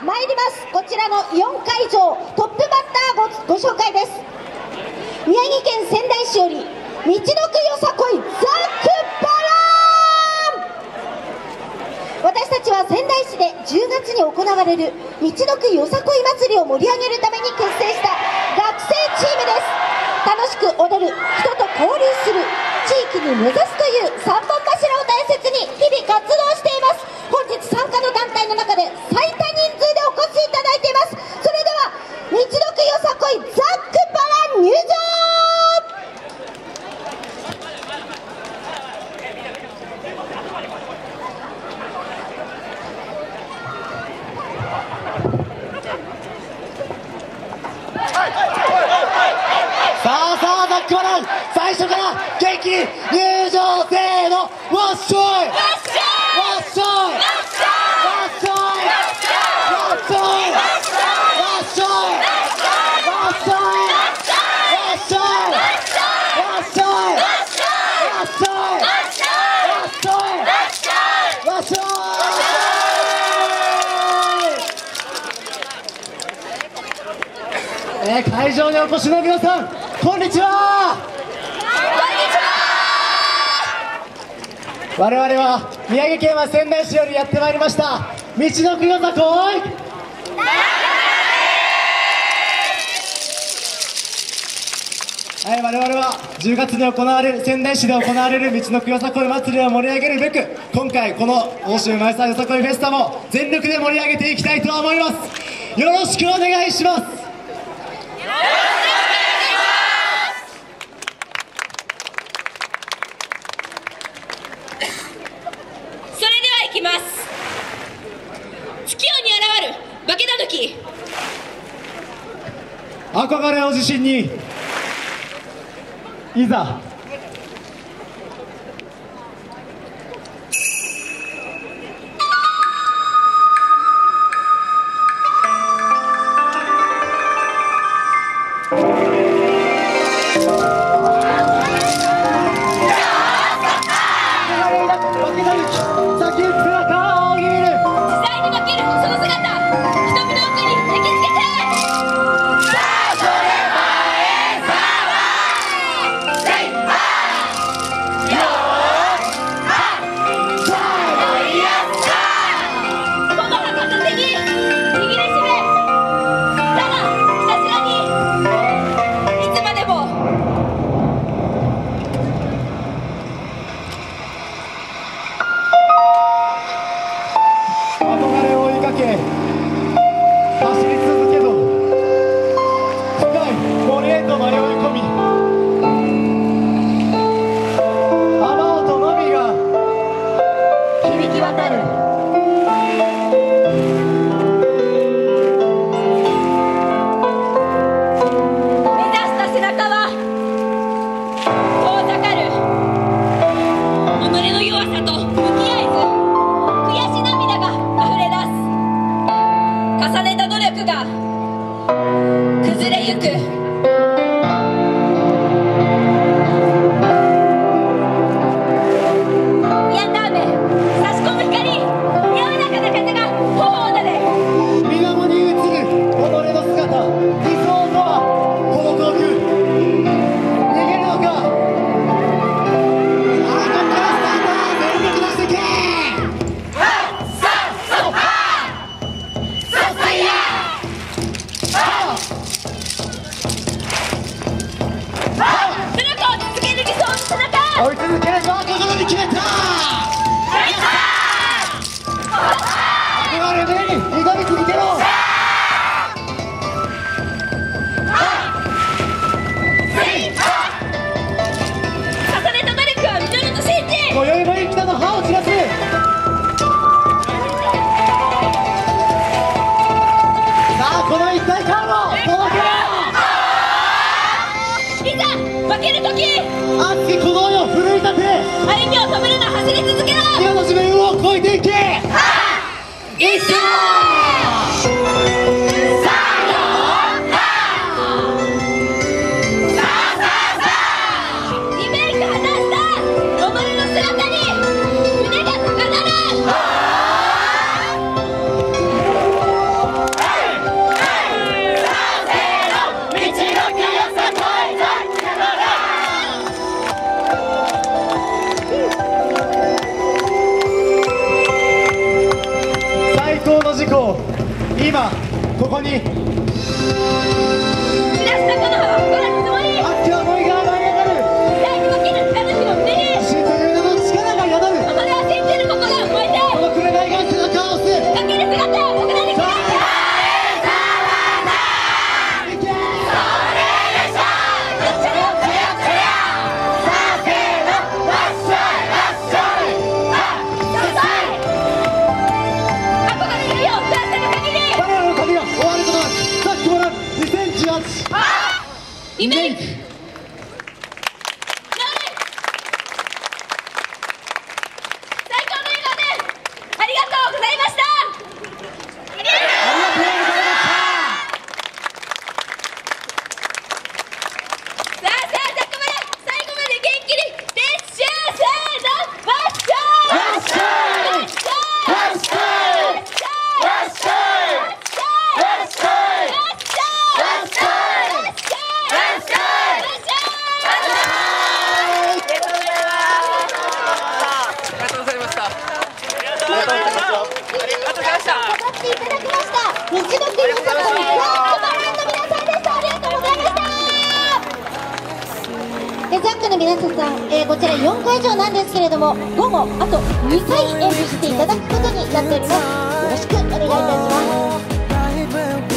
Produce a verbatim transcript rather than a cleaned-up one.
参ります。こちらのよんかいじょうトップバッター ご, ご紹介です。宮城県仙台市よりみちのくよさこいザックバラーン。私たちは仙台市でじゅうがつに行われるみちのくよさこい祭りを盛り上げるために結成した学生チームです。楽しく踊る、人と交流する、地域に根ざすというさんぼん柱を大切に日々活動しています。本日参加の団体の中で最多人数でお越しいただいています。それではみちのくよさこいザックバラ入場。 さあさあザックバラン最初から元気に入場。せーの、わっしょいわっしょいわっしょいわっしょいわっしょいわっしょいわっしょいわっしょいわっしょいわっしょいわっしょいわっしょい。えー、会場にお越しの皆さん、こんにちは。我々は宮城県は仙台市よりやってまいりましたみちのくよさこい。はい、我々はじゅうがつに行われる仙台市で行われるみちのくよさこい祭りを盛り上げるべく、今回この奥州前沢よさこいフェスタも全力で盛り上げていきたいと思います。よろしくお願いします。 いきます。月夜に現る化け狸、 憧れを自信にいざ。 崩れゆく。 追い続ければ心に決めた。憧れの上に挑み続けろ。 重ねた努力は実ると信じ、 今宵も生きたの葉を散らす。さあこの一体感を届けろ。 いざ負ける時、 熱き鼓動よ奮い立て。 歩みを止めるな、走り続けろ。 今の地面を越えていけ。 一緒今ここに散らしたこの葉はこらつもり熱き思いが舞い上がる大に分ける和樹の胸に自信という名の力が宿る己を信じる心が燃えてこの紅が背中を押すかける姿を僕らに決めてリメイク道のくよさこいザックバランの皆さんでした。ありがとうございました。でザックの皆さん、えー、こちらよんかいじょうなんですけれども、午後あとにかい演舞していただくことになっております。よろしくお願いいたします。